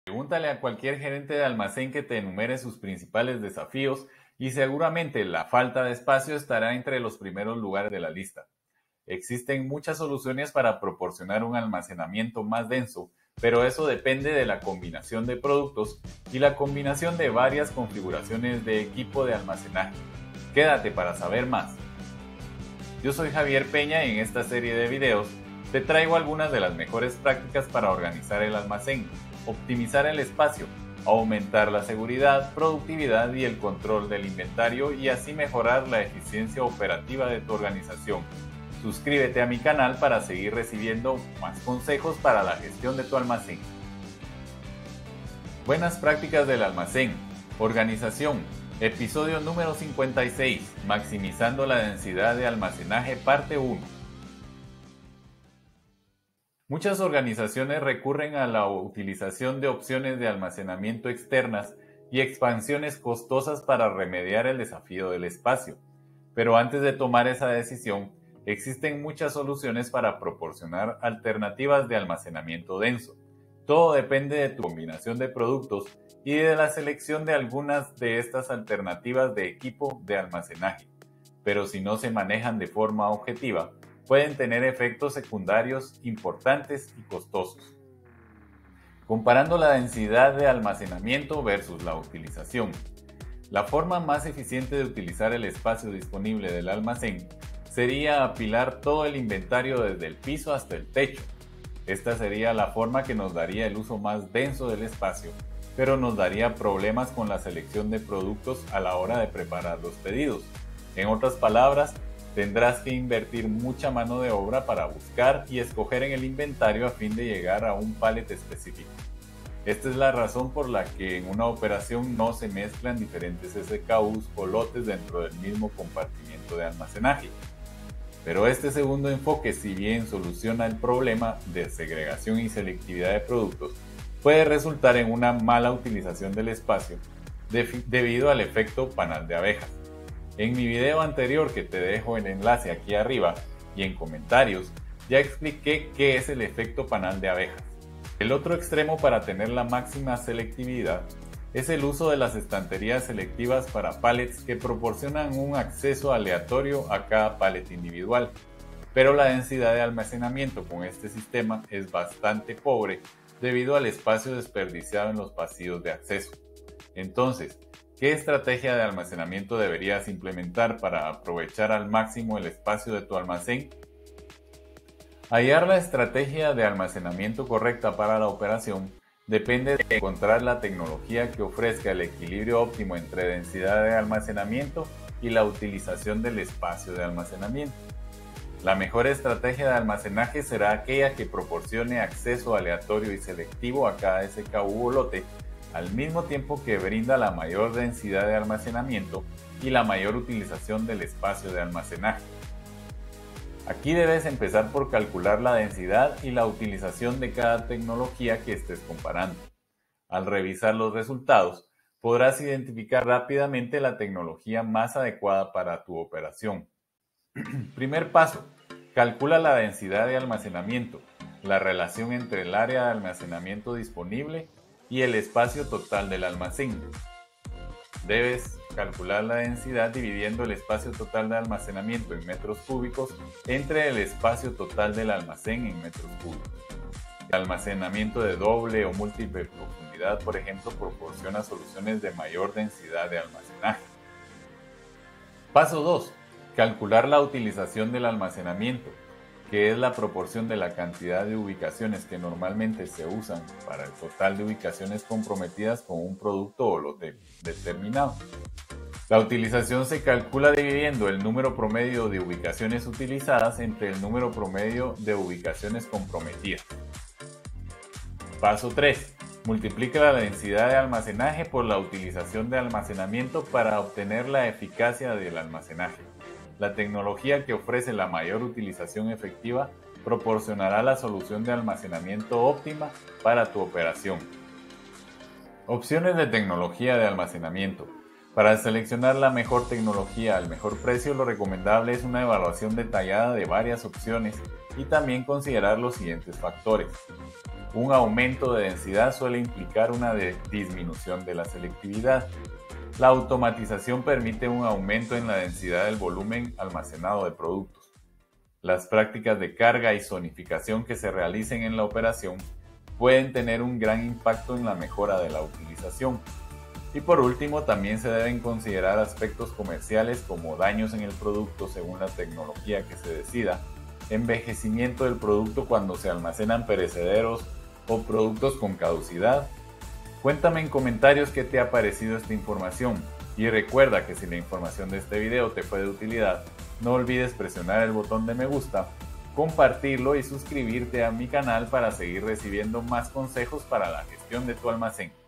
Pregúntale a cualquier gerente de almacén que te enumere sus principales desafíos y seguramente la falta de espacio estará entre los primeros lugares de la lista. Existen muchas soluciones para proporcionar un almacenamiento más denso, pero eso depende de la combinación de productos y la combinación de varias configuraciones de equipo de almacenaje. Quédate para saber más. Yo soy Javier Peña y en esta serie de videos te traigo algunas de las mejores prácticas para organizar el almacén, optimizar el espacio, aumentar la seguridad, productividad y el control del inventario y así mejorar la eficiencia operativa de tu organización. Suscríbete a mi canal para seguir recibiendo más consejos para la gestión de tu almacén. Buenas prácticas del almacén. Organización. Episodio número 56. Maximizando la densidad de almacenaje, parte 1. Muchas organizaciones recurren a la utilización de opciones de almacenamiento externas y expansiones costosas para remediar el desafío del espacio. Pero antes de tomar esa decisión, existen muchas soluciones para proporcionar alternativas de almacenamiento denso. Todo depende de tu combinación de productos y de la selección de algunas de estas alternativas de equipo de almacenaje. Pero si no se manejan de forma objetiva, pueden tener efectos secundarios importantes y costosos. Comparando la densidad de almacenamiento versus la utilización. La forma más eficiente de utilizar el espacio disponible del almacén sería apilar todo el inventario desde el piso hasta el techo. Esta sería la forma que nos daría el uso más denso del espacio, pero nos daría problemas con la selección de productos a la hora de preparar los pedidos. En otras palabras, tendrás que invertir mucha mano de obra para buscar y escoger en el inventario a fin de llegar a un pallet específico. Esta es la razón por la que en una operación no se mezclan diferentes SKUs o lotes dentro del mismo compartimiento de almacenaje. Pero este segundo enfoque, si bien soluciona el problema de segregación y selectividad de productos, puede resultar en una mala utilización del espacio debido al efecto panal de abejas. En mi video anterior, que te dejo el enlace aquí arriba y en comentarios, ya expliqué qué es el efecto panal de abejas. El otro extremo para tener la máxima selectividad es el uso de las estanterías selectivas para pallets que proporcionan un acceso aleatorio a cada pallet individual, pero la densidad de almacenamiento con este sistema es bastante pobre debido al espacio desperdiciado en los pasillos de acceso. Entonces, ¿qué estrategia de almacenamiento deberías implementar para aprovechar al máximo el espacio de tu almacén? Hallar la estrategia de almacenamiento correcta para la operación depende de encontrar la tecnología que ofrezca el equilibrio óptimo entre densidad de almacenamiento y la utilización del espacio de almacenamiento. La mejor estrategia de almacenaje será aquella que proporcione acceso aleatorio y selectivo a cada SKU o lote, al mismo tiempo que brinda la mayor densidad de almacenamiento y la mayor utilización del espacio de almacenaje. Aquí debes empezar por calcular la densidad y la utilización de cada tecnología que estés comparando. Al revisar los resultados, podrás identificar rápidamente la tecnología más adecuada para tu operación. Primer paso, calcula la densidad de almacenamiento, la relación entre el área de almacenamiento disponible y el espacio total del almacén. Debes calcular la densidad dividiendo el espacio total de almacenamiento en metros cúbicos entre el espacio total del almacén en metros cúbicos. El almacenamiento de doble o múltiple profundidad, por ejemplo, proporciona soluciones de mayor densidad de almacenaje. Paso 2. Calcular la utilización del almacenamiento, que es la proporción de la cantidad de ubicaciones que normalmente se usan para el total de ubicaciones comprometidas con un producto o lote determinado. La utilización se calcula dividiendo el número promedio de ubicaciones utilizadas entre el número promedio de ubicaciones comprometidas. Paso 3. Multiplica la densidad de almacenaje por la utilización de almacenamiento para obtener la eficacia del almacenaje. La tecnología que ofrece la mayor utilización efectiva proporcionará la solución de almacenamiento óptima para tu operación. Opciones de tecnología de almacenamiento. Para seleccionar la mejor tecnología al mejor precio, lo recomendable es una evaluación detallada de varias opciones y también considerar los siguientes factores. Un aumento de densidad suele implicar una disminución de la selectividad. La automatización permite un aumento en la densidad del volumen almacenado de productos. Las prácticas de carga y zonificación que se realicen en la operación pueden tener un gran impacto en la mejora de la utilización. Y por último, también se deben considerar aspectos comerciales como daños en el producto según la tecnología que se decida, envejecimiento del producto cuando se almacenan perecederos o productos con caducidad. Cuéntame en comentarios qué te ha parecido esta información y recuerda que si la información de este video te fue de utilidad, no olvides presionar el botón de me gusta, compartirlo y suscribirte a mi canal para seguir recibiendo más consejos para la gestión de tu almacén.